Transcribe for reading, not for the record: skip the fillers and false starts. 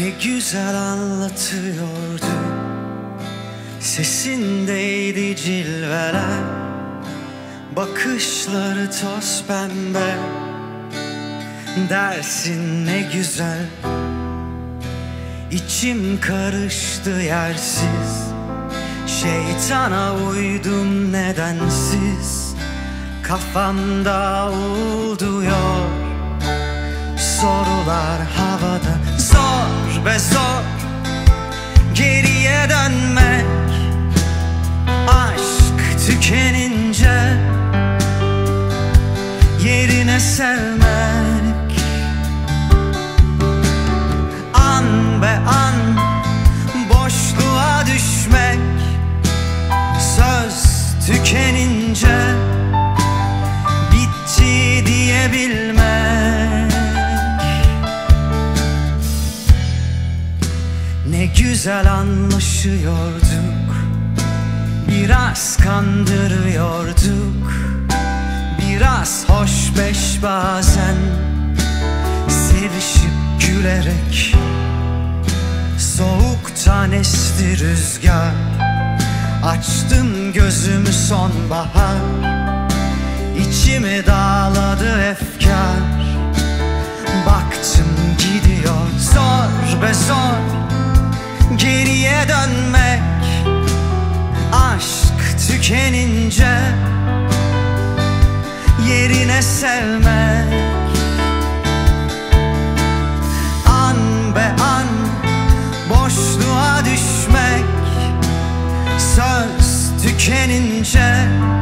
Ne güzel anlatıyordu, sesindeydi cilveler, bakışları toz pembe. Dersin ne güzel, içim karıştı yersiz. Şeytana uydum nedensiz, kafamda uğulduyor sorular havada. Zor be zor geriye dönmek, aşk tükenince yerine sevmek. An be an boşluğa düşmek, söz tükenince bitti diyebilmek. Ne güzel anlaşıyorduk, biraz kandırıyorduk, biraz hoş beş bazen, sevişip gülerek. Soğuktan esti rüzgar, açtım gözümü sonbahar, İçimi dağladı efkar. Baktım gidiyor, zor be zor geriye dönmek, aşk tükenince yerine sevmek. An be an boşluğa düşmek, söz tükenince